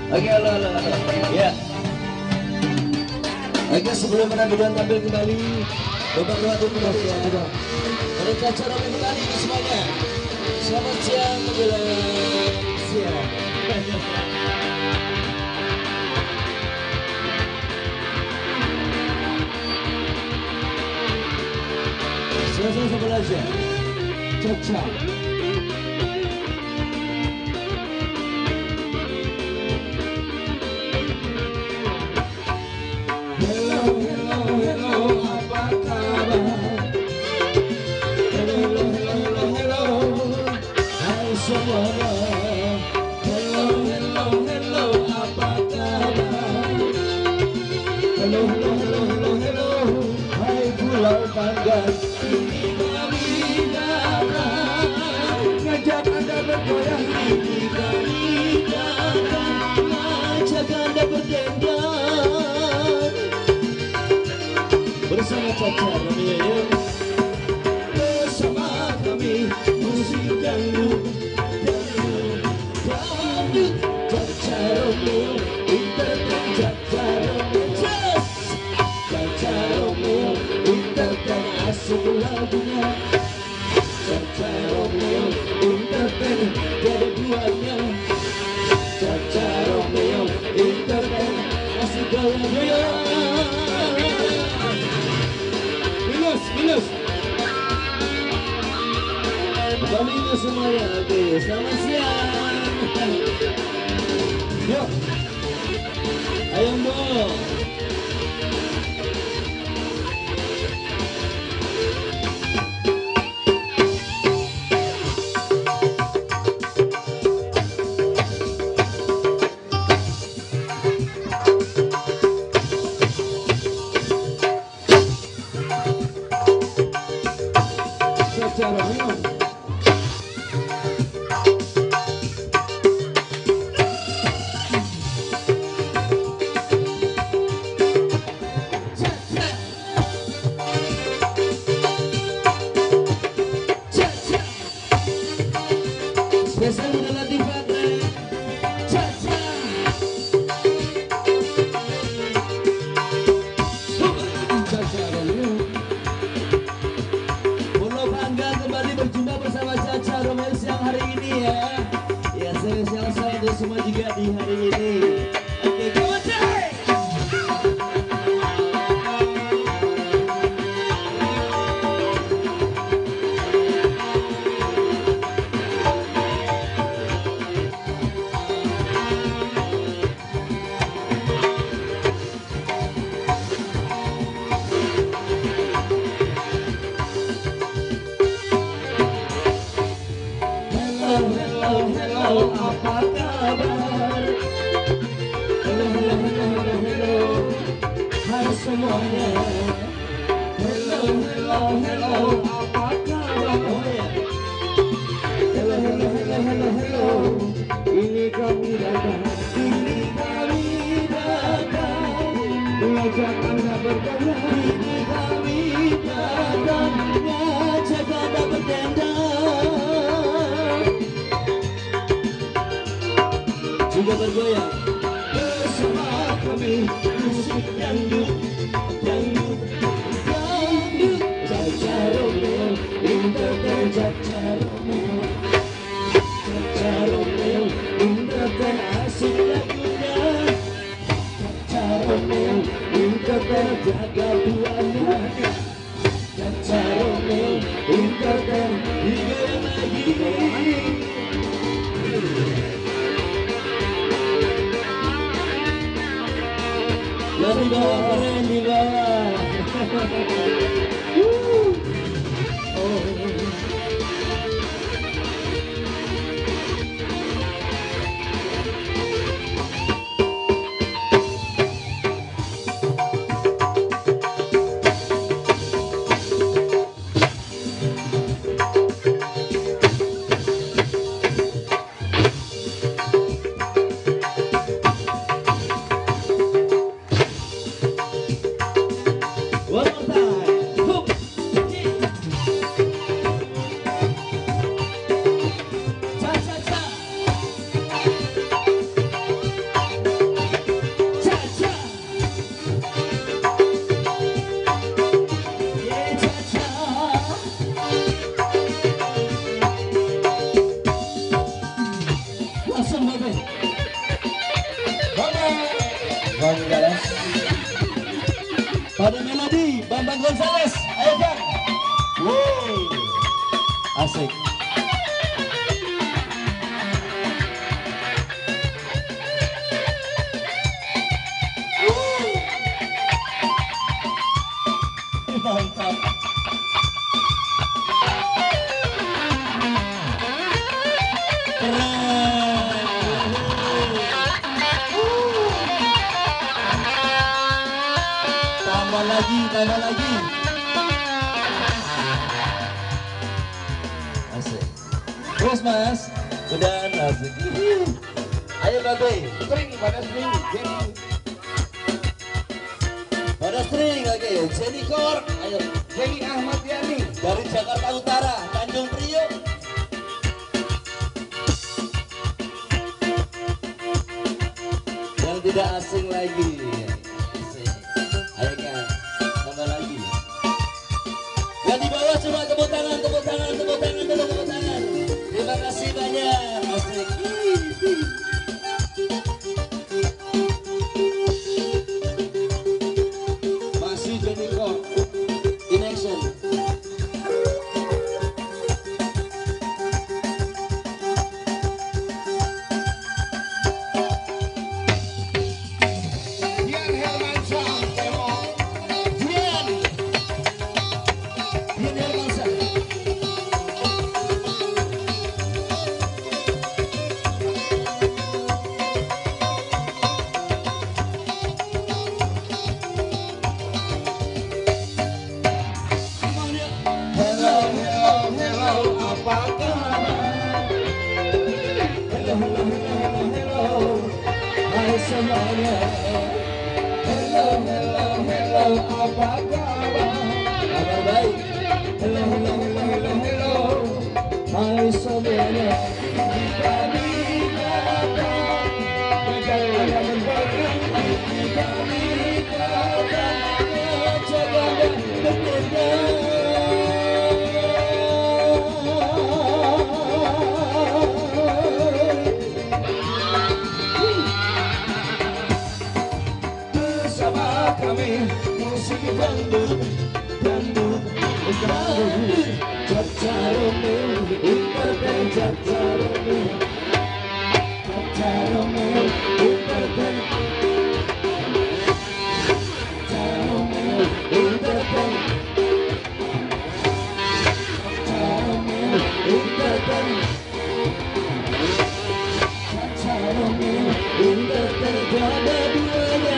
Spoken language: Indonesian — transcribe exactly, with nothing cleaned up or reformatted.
Oke, halo, halo, halo. Ya. Oke, sebelum penampilan tampil kembali, Bapak Ketua Tugas ya. Mereka cara kembali semuanya. Selamat siang menjelang siang. Selesai sebelah aja. Cocok. Ngajak Anda bergoyang, ini kami datang, ngajak Anda berdendang bersama Caca Romeo, bersama kami musik dangdut, dangdut, dangdut, Caca Romeo, entertain Caca Romeo, Caca Romeo, entertain asik lagunya. Caca Romeo, entertain keduanya. Caca Romeo, entertain asik gaya. Minus, minus. Kami semuanya, oke, selamat siang. Yuk, ayo dong. Caca Romeo. Spesial udah latih Padre. Caca. Caca Romeo. Pulau bangga kembali berjumpa bersama Caca Romeo siang hari ini ya. Ya, spesial saya untuk semua juga di hari ini. Oke, come on, Cek. Hello, hello, hello, apa kabar? Hello, hello, hello, hello, hello, hai semuanya. Hello, hello, hello, apa kabar? Hello, hello, hello, hello, hello, ini kami datang, ini kami datang, ngajak Anda bergoyang, ini kami datang, ngajak Anda berdendang. Juga bergoyang bersama kami musik dangdut, dangdut, dangdut. Caca Romeo, entertain Caca Romeo, Caca Romeo, entertain asik lagunya. Caca Romeo, entertain jaga tuannya. Caca Romeo, entertain digoyang lagi. Yang di bawah keren di bawah. Oh. lagi, tambah lagi. Asik. Terus mas, udah asik. Ayo babe, String pada string, Jenny. pada string lagi. Jenny Kor, ayo. Jenny Ahmad Yani. Dari Jakarta Utara, Tanjung Priok. Yang tidak asing lagi. Asik. Ayo kan, tambah lagi. Yang di bawah coba tepuk tangan, tepuk tangan, tepuk tangan, dulu tepuk tangan. Terima kasih banyak. Asik. Masih Jenny Kor in action. Dian Hermansyah, Depok. Dian Dian Hermansyah. Hello, hello, hello, apa kabar? Hello, hello, hello, hello, hello. Hai semuanya. Hello, hello, hello, apa kabar? Kabar baik. Hello, hello, hello, hello, hello. Hai semuanya. Kami datang, berjalan berbaring. Kami datang, menjaga dan bersama kami musik dangdut, dangdut, dangdut, Cacarome, Interten, Cacarome, Cacarome, Interten, Cacarome, Interten, Cacarome, Interten, Cacarome, Interten, tiada duanya.